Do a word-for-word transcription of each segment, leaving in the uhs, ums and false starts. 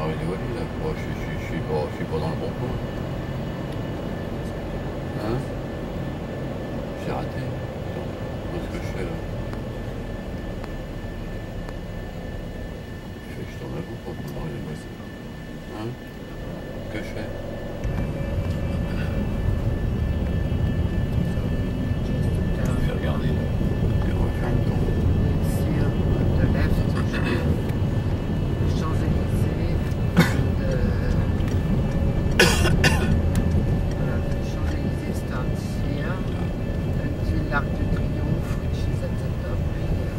rue des Wally, là. Bon, je, je, je, suis pas, je suis pas dans le bon coin. Hein? J'ai raté. Attends, qu'est-ce que je fais là? Je fais que je tourne à vous pour que dans les Wally. Hein? Que je fais? Je vais regarder là. Et on va faire le tour. Sur de l'Est, les Champs-Élysées, voilà, the Champs-Élysées starts here until l'Arc de Triomphe, which is at the top here.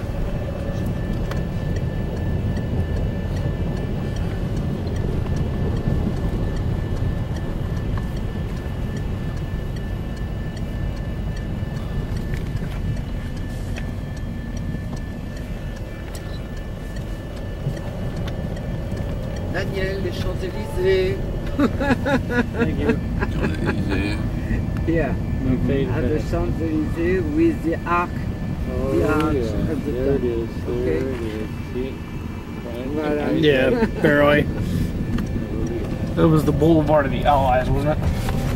Daniel, les Champs-Élysées. Thank you. Champs-Élysées. Here, Okay. at the Champs-Élysées with the arc. Oh, the arch yeah. at the There top. it is. There Okay. it is. See? Voilà. Right Yeah, barely. It was the Boulevard of the Allies, wasn't it?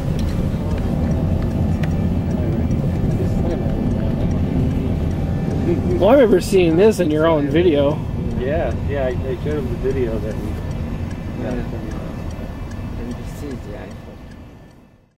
Well, I remember seeing this in your own video. Yeah, yeah, I, I showed him the video that we got Yeah. from you. And this is the Eiffel.